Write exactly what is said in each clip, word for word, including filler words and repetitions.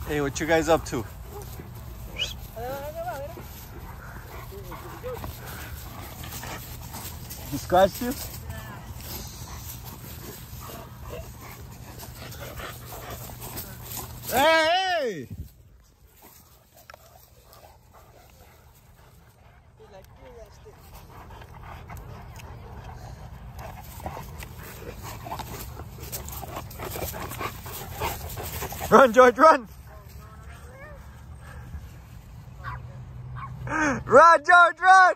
Hey, what you guys up to? He scratched you? Hey! Run, George, run! Run, George, run!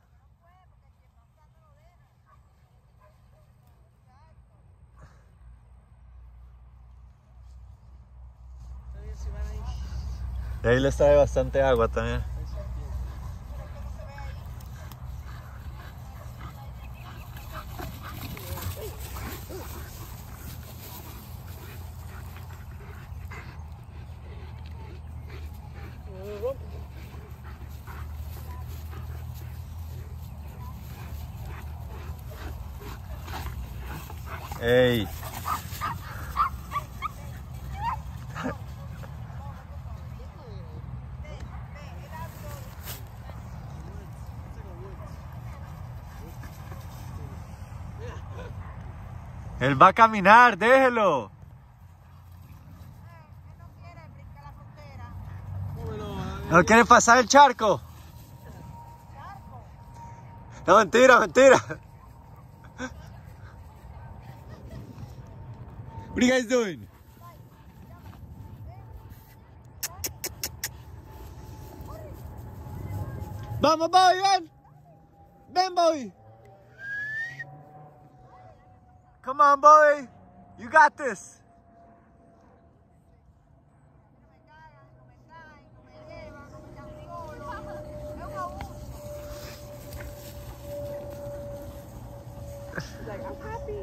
Y ahí le sale bastante agua también. Hey. Él va a caminar, déjelo. ¿No quiere pasar el charco? No, mentira, mentira. What are you guys doing? Vamos, Bobby, ven. Ven, Bobby. Come on, Bobby. You got this. Like, I'm happy.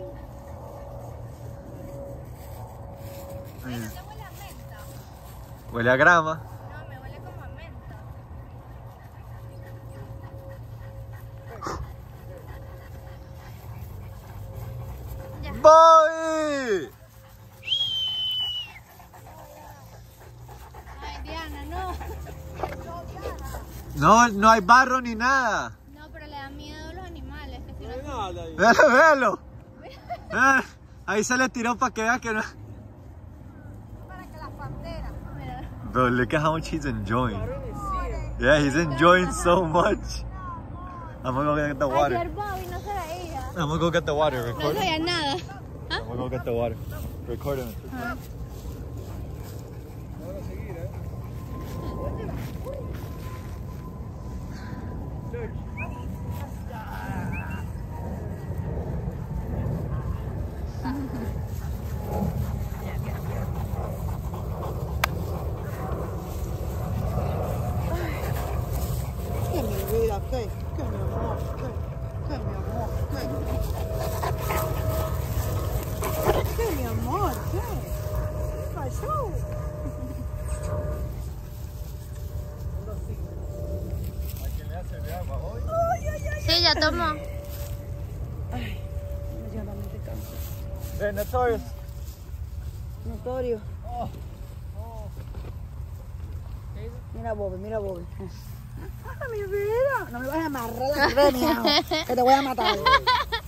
Ay, ¿no te huele a menta? Huele a grama. No, me huele como a menta. Ya. ¡Voy! Ay, Diana, no. No, no hay barro ni nada. No, pero le da miedo a los animales. Que si los... Velo, velo. Ah, ahí se le tiró para que vea que no. Para que las panteras. Mira. Bro, look at how much he's enjoying. Yeah, he's enjoying so much. I'm gonna go get the water. Ayer Bobby no se veía. I'm gonna go get the water. No Record se veía nada. ¿Ah? I'm gonna go get the water. Record him. Ah. ¿Qué mi vida? ¿Qué? ¿Qué mi amor? ¿Qué? ¿Qué mi amor? ¿Qué? ¿Qué mi amor? ¿Qué? ¿Qué pasó? ¿A quién le hace el agua hoy? Ay, ay, ay. Sí, ya tomó. Ay, medianamente cansado. Ven, Notorious. Notorio. Oh. Oh. Mira Bobby, mira Bobby. ¡Ah, mi vida! No me vas a amarrar la crema, que te voy a matar.